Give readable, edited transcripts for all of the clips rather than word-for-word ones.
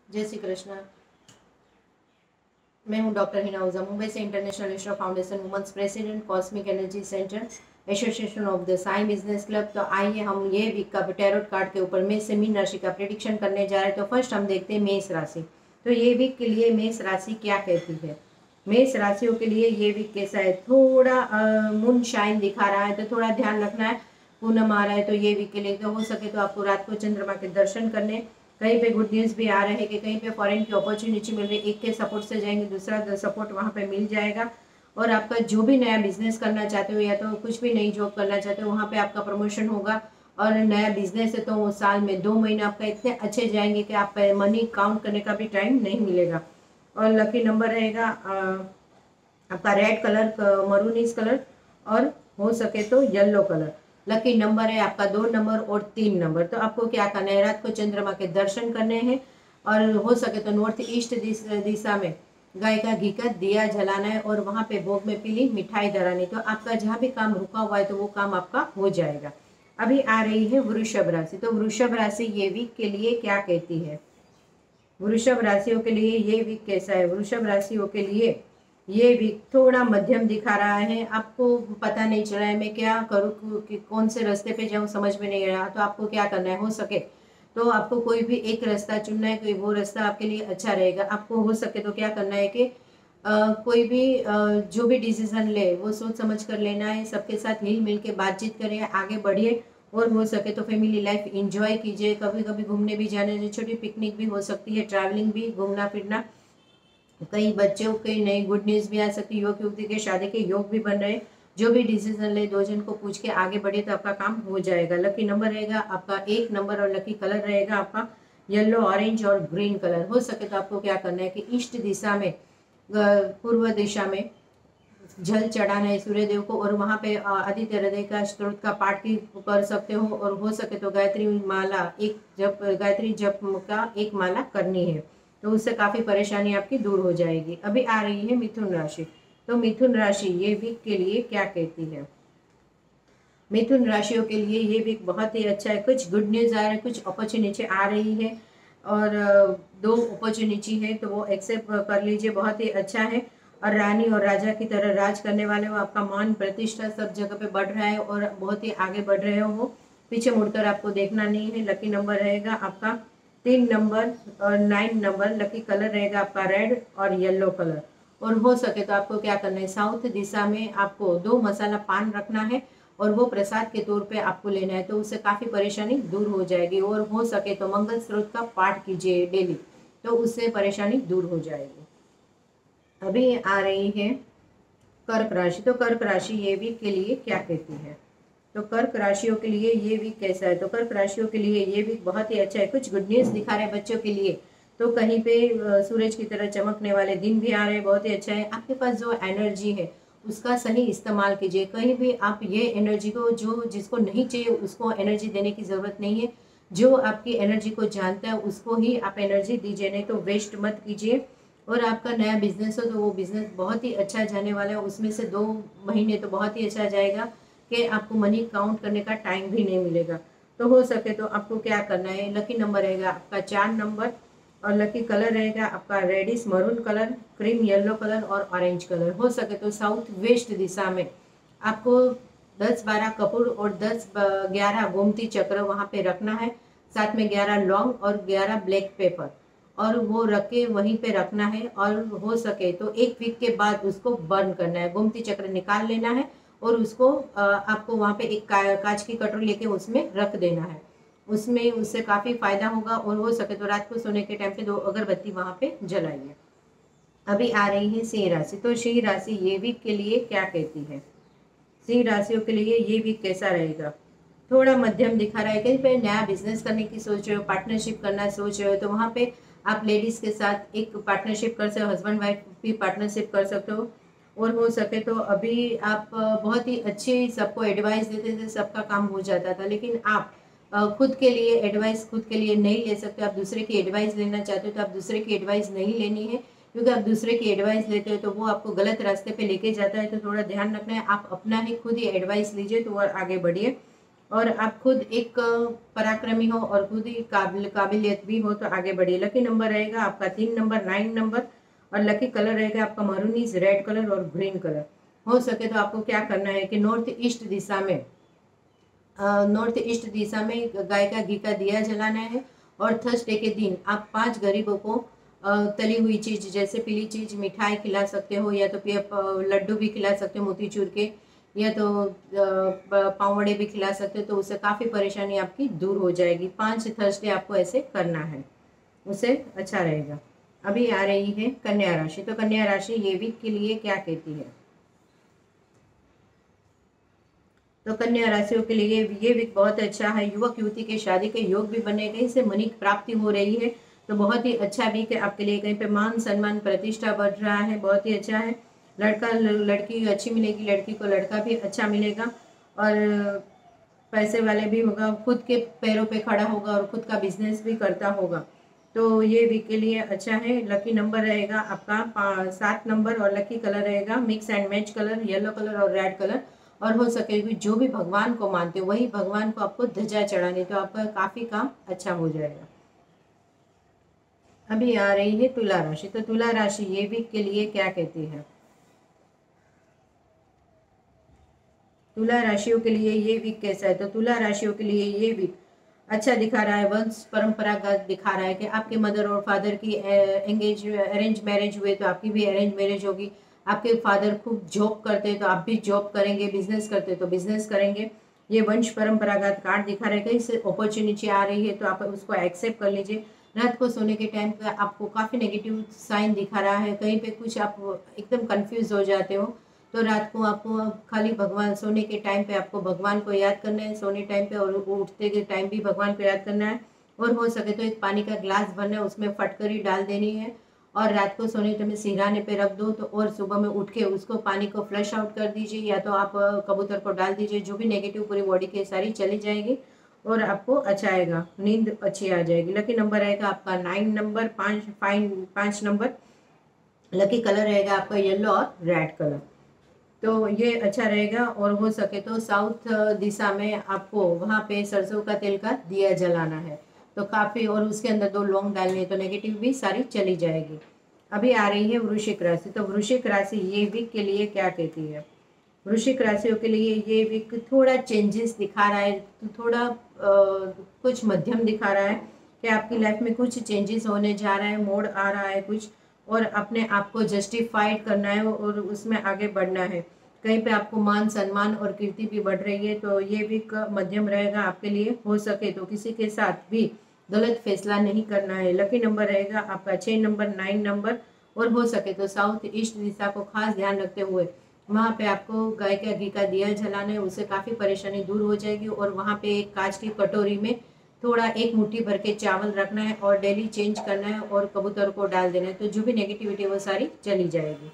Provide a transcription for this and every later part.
जय श्री कृष्ण। मैं हूं डॉक्टर हिना ओझा, मुंबई से international Easter foundation women's president, cosmic energy centre, association of the Sai business club. तो आइए हम ये वीक का टैरोट कार्ड के ऊपर मेष से मीन राशि का प्रेडिक्शन करने जा रहे हैं। तो फर्स्ट हम देखते हैं मेष राशि। तो ये वीक के लिए मेष राशि क्या कहती है। मेष राशियों के लिए ये वीक कैसा है। थोड़ा मून शाइन दिखा रहा है, तो थोड़ा ध्यान रखना है। पूनम आ रहा है, तो ये वीक के लिए तो हो सके तो आपको रात को चंद्रमा के दर्शन करने। कहीं पे गुड न्यूज़ भी आ रहे हैं कि कहीं पे फॉरेन की अपॉर्चुनिटी मिल रही है। एक के सपोर्ट से जाएंगे, दूसरा सपोर्ट वहाँ पे मिल जाएगा। और आपका जो भी नया बिजनेस करना चाहते हो या तो कुछ भी नई जॉब करना चाहते हो, वहाँ पे आपका प्रमोशन होगा। और नया बिजनेस है तो वो साल में 2 महीने आपका इतने अच्छे जाएंगे कि आप मनी काउंट करने का भी टाइम नहीं मिलेगा। और लकी नंबर रहेगा आपका रेड कलर, मरूनिस कलर, और हो सके तो येलो कलर। लकी नंबर है आपका 2 नंबर और 3 नंबर। तो आपको क्या करना है, रात को चंद्रमा के दर्शन करने हैं और हो सके तो नॉर्थ ईस्ट दिशा में गाय का घी का दिया जलाना है और वहां पे भोग में पीली मिठाई धरानी। तो आपका जहाँ भी काम रुका हुआ है तो वो काम आपका हो जाएगा। अभी आ रही है वृषभ राशि। तो वृषभ राशि ये वीक के लिए क्या कहती है। वृषभ राशियों के लिए ये वीक कैसा है। वृषभ राशियों के लिए ये वीक थोड़ा मध्यम दिखा रहा है। आपको पता नहीं चल रहा है मैं क्या करूँ, कि कौन से रास्ते पे जाऊँ, समझ में नहीं आ रहा। तो आपको क्या करना है, हो सके तो आपको कोई भी एक रास्ता चुनना है, कोई वो रास्ता आपके लिए अच्छा रहेगा। आपको हो सके तो क्या करना है कि कोई भी जो भी डिसीजन ले वो सोच समझ कर लेना है। सबके साथ हिल मिल के बातचीत करें, आगे बढ़िए। और हो सके तो फैमिली लाइफ एंजॉय कीजिए। कभी कभी घूमने भी जाने, जो छोटी पिकनिक भी हो सकती है, ट्रैवलिंग भी, घूमना फिरना। कई बच्चों के नई गुड न्यूज़ भी आ सकती है। युवक युवती के शादी के योग भी बन रहे। जो भी डिसीजन ले, दो जन को पूछ के आगे बढ़े तो आपका काम हो जाएगा। लकी नंबर रहेगा आपका 1 नंबर और लकी कलर रहेगा आपका येलो, ऑरेंज और ग्रीन कलर। हो सके तो आपको क्या करना है कि ईस्ट दिशा में, पूर्व दिशा में जल चढ़ाना है सूर्य देव को। और वहां पे आदित्य हृदय का स्त्रोत का पाठ भी कर सकते हो। और हो सके तो गायत्री माला एक जप, गायत्री जप का एक माला करनी है। तो उससे काफी परेशानी आपकी दूर हो जाएगी। अभी आ रही है मिथुन राशि। तो मिथुन राशि ये वीक के लिए क्या कहती है। मिथुन राशियों के लिए ये वीक बहुत ही अच्छा है। कुछ गुड न्यूज आ रहा है, कुछ अपॉर्चुनिटी आ रही है। और 2 अपॉर्चुनिटी है तो वो एक्सेप्ट कर लीजिए, बहुत ही अच्छा है। और रानी और राजा की तरह राज करने वाले हो। आपका मान प्रतिष्ठा सब जगह पे बढ़ रहा है और बहुत ही आगे बढ़ रहे हो। पीछे मुड़कर आपको देखना नहीं है। लकी नंबर रहेगा आपका 3 नंबर और 9 नंबर। लकी कलर रहेगा आपका रेड और येलो कलर। और हो सके तो आपको क्या करना है, साउथ दिशा में आपको 2 मसाला पान रखना है और वो प्रसाद के तौर पे आपको लेना है। तो उससे काफी परेशानी दूर हो जाएगी। और हो सके तो मंगल स्रोत का पाठ कीजिए डेली, तो उससे परेशानी दूर हो जाएगी। अभी आ रही है कर्क राशि। तो कर्क राशि ये वीक के लिए क्या कहती है। तो कर्क राशियों के लिए ये वीक कैसा है। तो कर्क राशियों के लिए ये वीक बहुत ही अच्छा है। कुछ गुड न्यूज दिखा रहे हैं बच्चों के लिए। तो कहीं पे सूरज की तरह चमकने वाले दिन भी आ रहे हैं, बहुत ही अच्छा है। आपके पास जो एनर्जी है उसका सही इस्तेमाल कीजिए। कहीं भी आप ये एनर्जी को, जो जिसको नहीं चाहिए उसको एनर्जी देने की जरूरत नहीं है। जो आपकी एनर्जी को जानता है उसको ही आप एनर्जी दीजिए, नहीं तो वेस्ट मत कीजिए। और आपका नया बिजनेस हो तो वो बिजनेस बहुत ही अच्छा जाने वाला है। उसमें से 2 महीने तो बहुत ही अच्छा जाएगा कि आपको मनी काउंट करने का टाइम भी नहीं मिलेगा। तो हो सके तो आपको क्या करना है, लकी नंबर रहेगा आपका 4 नंबर और लकी कलर रहेगा आपका reddish maroon colour, cream yellow colour और ऑरेंज कलर। हो सके तो साउथ वेस्ट दिशा में आपको 10-12 कपूर और 10-11 गोमती चक्र वहां पे रखना है। साथ में 11 लौंग और 11 ब्लैक पेपर, और वो रख के वहीं पे रखना है। और हो सके तो 1 वीक के बाद उसको बर्न करना है। गोमती चक्र निकाल लेना है और उसको आपको वहां पे एक कांच की कटोरी लेके उसमें रख देना है। उसमें उससे काफी फायदा होगा। और हो सके तो रात को सोने के टाइम पे 2 अगरबत्ती वहां पे जलाइए। अभी आ रही है सिंह राशि। तो सिंह राशि ये वीक के लिए क्या कहती है। सिंह राशियों के लिए ये वीक कैसा रहेगा। थोड़ा मध्यम दिखा रहा है। कहीं पे नया बिजनेस करने की सोच रहे हो, पार्टनरशिप करना सोच रहे हो, तो वहां पे आप लेडीज के साथ एक पार्टनरशिप कर सकते हो, हस्बैंड वाइफ भी पार्टनरशिप कर सकते हो। और हो सके तो अभी आप बहुत ही अच्छी सबको एडवाइस देते थे, सबका काम हो जाता था। लेकिन आप खुद के लिए एडवाइस खुद के लिए नहीं ले सकते। आप दूसरे की एडवाइस लेना चाहते हो तो आप दूसरे की एडवाइस नहीं लेनी है, क्योंकि आप दूसरे की एडवाइस लेते हो तो वो आपको गलत रास्ते पे लेके जाता है। तो थोड़ा ध्यान रखना है, आप अपना ही खुद ही एडवाइस लीजिए तो और आगे बढ़िए। और आप खुद एक पराक्रमी हो और खुद ही काबिलियत भी हो तो आगे बढ़िए। लकी नंबर रहेगा आपका 3 नंबर, 9 नंबर, और लकी कलर रहेगा आपका मरूनीज, रेड कलर और ग्रीन कलर। हो सके तो आपको क्या करना है कि नॉर्थ ईस्ट दिशा में गाय का घी का दिया जलाना है। और थर्सडे के दिन आप 5 गरीबों को तली हुई चीज जैसे पीली चीज मिठाई खिला सकते हो, या तो लड्डू भी खिला सकते हो मोतीचूर के, या तो पाव वड़े भी खिला सकते हो, तो उससे काफ़ी परेशानी आपकी दूर हो जाएगी। 5 थर्सडे आपको ऐसे करना है, उससे अच्छा रहेगा। अभी आ रही है कन्या राशि। तो कन्या राशि ये वीक के लिए क्या कहती है? तो कन्या राशियों के लिए ये वीक बहुत अच्छा है। युवक युवती के शादी के योग भी बने, कहीं से मनी प्राप्ति हो रही है, तो बहुत ही अच्छा वीक है आपके लिए। कहीं पे मान सम्मान प्रतिष्ठा बढ़ रहा है, बहुत ही अच्छा है। लड़का लड़की अच्छी मिलेगी, लड़की को लड़का भी अच्छा मिलेगा, और पैसे वाले भी होगा, खुद के पैरों पे खड़ा होगा और खुद का बिजनेस भी करता होगा। तो ये वीक के लिए अच्छा है। लकी नंबर रहेगा आपका 7 नंबर, और लकी कलर रहेगा mix and match colour, yellow colour और रेड कलर। और हो सके भी जो भी भगवान को मानते हो वही भगवान को आपको ध्वजा चढ़ानी, तो आपका काफी काम अच्छा हो जाएगा। अभी आ रही है तुला राशि। तो तुला राशि ये वीक के लिए क्या कहती है? तुला राशियों के लिए ये वीक कैसा है? तो तुला राशियों के लिए ये वीक अच्छा दिखा रहा है, वंश परंपरागत दिखा रहा है कि आपके मदर और फादर की अरेंज मैरिज हुए तो आपकी भी अरेंज मैरिज होगी। आपके फादर खूब जॉब करते हैं तो आप भी जॉब करेंगे, बिजनेस करते हैं तो बिजनेस करेंगे। ये वंश परंपरागत कार्ड दिखा रहा है। कहीं से अपॉर्चुनिटी आ रही है तो आप उसको एक्सेप्ट कर लीजिए। रात को सोने के टाइम पे आपको काफ़ी नेगेटिव साइन दिखा रहा है, कहीं पे कुछ आप एकदम कंफ्यूज हो जाते हो। तो रात को आपको खाली भगवान, सोने के टाइम पे आपको भगवान को याद करना है, सोने टाइम पे और उठते के टाइम भी भगवान को याद करना है। और हो सके तो एक पानी का ग्लास भरना है, उसमें फटकरी डाल देनी है, और रात को सोने टाइम में सिरहाने पे रख दो। तो और सुबह में उठ के उसको पानी को फ्लश आउट कर दीजिए, या तो आप कबूतर को डाल दीजिए, जो भी नेगेटिव पूरी बॉडी की सारी चली जाएगी और आपको अच्छा आएगा, नींद अच्छी आ जाएगी। लकी नंबर आएगा आपका 9 नंबर, 5 नंबर। लकी कलर रहेगा आपका येलो और रेड कलर। तो ये अच्छा रहेगा। और हो सके तो साउथ दिशा में आपको वहाँ पे सरसों का तेल का दिया जलाना है, तो काफ़ी, और उसके अंदर 2 लौंग डालनी है, तो नेगेटिव भी सारी चली जाएगी। अभी आ रही है वृश्चिक राशि। तो वृश्चिक राशि ये वीक के लिए क्या कहती है? वृश्चिक राशियों के लिए ये वीक थोड़ा चेंजेस दिखा रहा है, तो थोड़ा कुछ मध्यम दिखा रहा है कि आपकी लाइफ में कुछ चेंजेस होने जा रहा है, मोड़ आ रहा है कुछ, और अपने आप को जस्टिफाइड करना है और उसमें आगे बढ़ना है। कहीं पे आपको मान सम्मान और कीर्ति भी बढ़ रही है, तो ये वीक मध्यम रहेगा आपके लिए। हो सके तो किसी के साथ भी गलत फैसला नहीं करना है। लकी नंबर रहेगा आपका 6 नंबर, 9 नंबर, और हो सके तो साउथ ईस्ट दिशा को खास ध्यान रखते हुए वहाँ पे आपको गाय का घी का दिया जलाना है, उससे काफ़ी परेशानी दूर हो जाएगी। और वहाँ पे एक कांच की कटोरी में थोड़ा एक मुट्ठी भर के चावल रखना है और डेली चेंज करना है और कबूतर को डाल देना है, तो जो भी नेगेटिविटी है वो सारी चली जाएगी।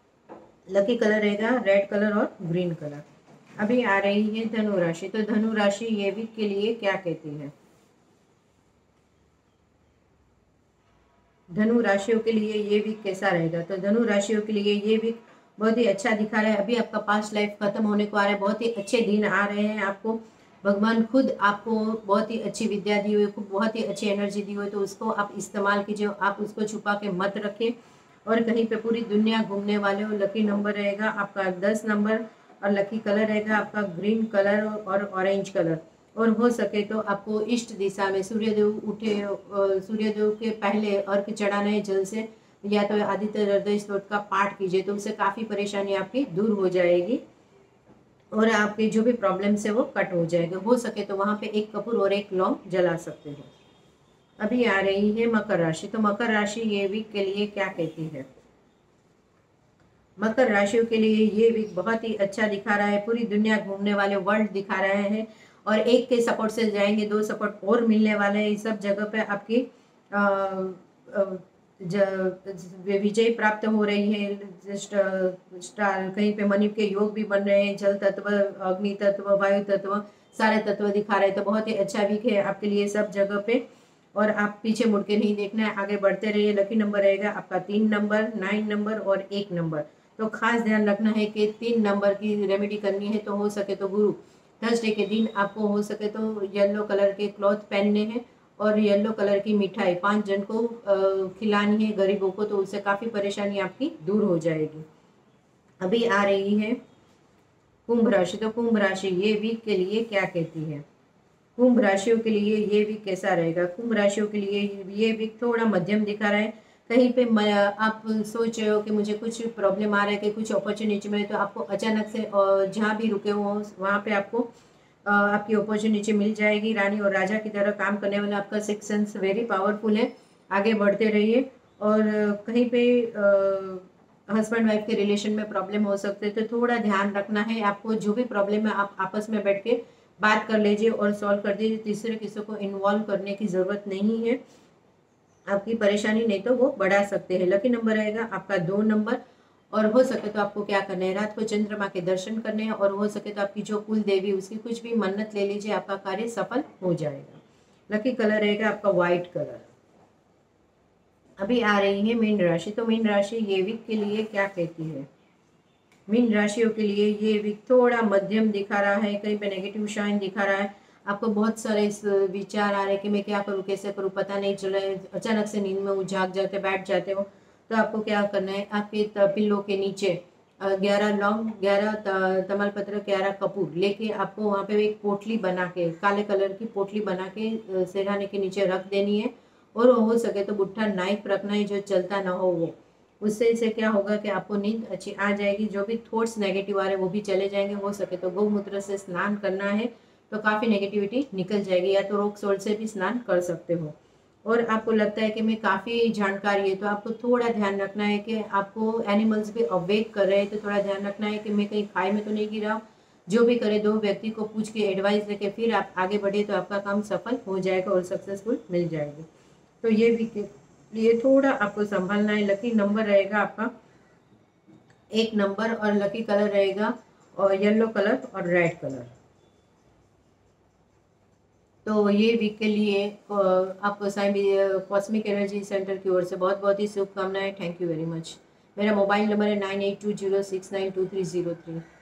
लकी कलर रहेगा रेड कलर और ग्रीन कलर। अभी आ रही है धनु राशि। तो धनु राशि ये वीक के लिए क्या कहती है? धनु राशियों के लिए ये वीक कैसा रहेगा? तो धनु राशियों के लिए ये वीक बहुत ही अच्छा दिखा रहा है। अभी आपका पास्ट लाइफ खत्म होने को आ रहा है, बहुत ही अच्छे दिन आ रहे हैं आपको। भगवान खुद आपको बहुत ही अच्छी विद्या दी हुई, खूब बहुत ही अच्छी एनर्जी दी हुई, तो उसको आप इस्तेमाल कीजिए, आप उसको छुपा के मत रखें। और कहीं पे पूरी दुनिया घूमने वाले हो। लकी नंबर रहेगा आपका 10 नंबर, और लकी कलर रहेगा आपका ग्रीन कलर और ऑरेंज कलर। और हो सके तो आपको ईस्ट दिशा में सूर्यदेव के पहले अर्घ चढ़ाना है जल से, या तो आदित्य हृदय स्तोत्र का पाठ कीजिए, तो उससे काफ़ी परेशानी आपकी दूर हो जाएगी और आपके जो भी प्रॉब्लम्स है वो कट हो जाएगा। हो सके तो वहाँ पे एक कपूर और एक लौंग जला सकते हो। अभी आ रही है मकर राशि। तो मकर राशि ये वीक के लिए क्या कहती है? मकर राशियों के लिए ये वीक बहुत ही अच्छा दिखा रहा है। पूरी दुनिया घूमने वाले, वर्ल्ड दिखा रहे हैं, और एक के सपोर्ट से जाएंगे, 2 सपोर्ट और मिलने वाले हैं। इस सब जगह पे आपकी अ, अ, विजय प्राप्त हो रही है। स्टार कहीं पे मनी के योग भी बन रहे हैं। जल तत्व, अग्नि तत्व, वायु तत्व, सारे तत्व दिखा रहे हैं, तो बहुत ही अच्छा वीक है आपके लिए सब जगह पे। और आप पीछे मुड़ के नहीं देखना है, आगे बढ़ते रहिए। लकी नंबर रहेगा आपका 3 नंबर, 9 नंबर और 1 नंबर। तो खास ध्यान रखना है कि 3 नंबर की रेमेडी करनी है, तो हो सके तो गुरु थर्सडे के दिन आपको हो सके तो येलो कलर के क्लॉथ पहनने हैं और येलो कलर की मिठाई 5 जन को खिलानी है गरीबों को, तो उससे काफ़ी परेशानी आपकी दूर हो जाएगी। अभी आ रही है कुंभ राशि। तो कुंभ राशि ये वीक के लिए क्या कहती है? कुंभ राशियों के लिए ये वीक कैसा रहेगा? कुंभ राशियों के लिए ये वीक थोड़ा मध्यम दिखा रहा है। कहीं पे आप सोच रहे हो कि मुझे कुछ प्रॉब्लम आ रहा है कि कुछ अपॉर्चुनिटी मिले, तो आपको अचानक से जहाँ भी रुके हो वहाँ पे आपको आपकी अपॉर्चुनिटी मिल जाएगी। रानी और राजा की तरह काम करने वाला आपका सिक्स सेंस वेरी पावरफुल है। आगे बढ़ते रहिए। और कहीं पे हस्बैंड वाइफ के रिलेशन में प्रॉब्लम हो सकते हैं, तो थोड़ा ध्यान रखना है आपको। जो भी प्रॉब्लम है आप आपस में बैठ के बात कर लीजिए और सॉल्व कर दीजिए। तीसरे किसी को इन्वॉल्व करने की ज़रूरत नहीं है। आपकी परेशानी नहीं तो वो बढ़ा सकते हैं। लकी नंबर रहेगा आपका 2 नंबर। और हो सके तो आपको क्या करना है, रात को चंद्रमा के दर्शन करने हैं और हो सके तो आपकी जो कुल देवी उसकी कुछ भी मन्नत ले लीजिए, आपका कार्य सफल हो जाएगा। लकी कलर रहेगा आपका व्हाइट कलर। अभी आ रही है मीन राशि। तो मीन राशि ये वीक के लिए क्या कहती है? मीन राशियों के लिए ये वीक थोड़ा मध्यम दिखा रहा है। कहीं पे नेगेटिव शाइन दिखा रहा है। आपको बहुत सारे विचार आ रहे हैं कि मैं क्या करूँ, कैसे करूँ, पता नहीं चल रहा है। अचानक से नींद में जाग जाते, बैठ जाते हो। तो आपको क्या करना है, आपके पिल्लो के नीचे 11 लौंग, 11 तमालपत्र, 11 कपूर लेके आपको वहाँ पे एक पोटली बना के, काले कलर की पोटली बना के सिरहाने के नीचे रख देनी है। और हो सके तो बुट्ठा नाइफ रखना है जो चलता ना हो वो। उससे से क्या होगा कि आपको नींद अच्छी आ जाएगी। जो भी थॉट्स नेगेटिव आ रहे हैं वो भी चले जाएंगे। हो सके तो गौमूत्र से स्नान करना है तो काफ़ी नेगेटिविटी निकल जाएगी। या तो रोक सोल्ट से भी स्नान कर सकते हो। और आपको लगता है कि मैं काफ़ी जानकारी है, तो आपको थोड़ा ध्यान रखना है कि आपको एनिमल्स भी अवेक कर रहे हैं, तो थोड़ा ध्यान रखना है कि मैं कहीं खाई में तो नहीं गिरा। जो भी करे 2 व्यक्ति को पूछ के एडवाइस लेके फिर आप आगे बढ़े तो आपका काम सफल हो जाएगा और सक्सेसफुल मिल जाएगी। तो ये भी लिए थोड़ा आपको संभालना है। लकी नंबर रहेगा आपका 1 नंबर और लकी कलर रहेगा और येलो कलर और रेड कलर। तो ये वीक के लिए आपको साई कॉस्मिक एनर्जी सेंटर की ओर से बहुत बहुत ही शुभकामनाएं। Thank you very much. मेरा मोबाइल नंबर है 9820692303।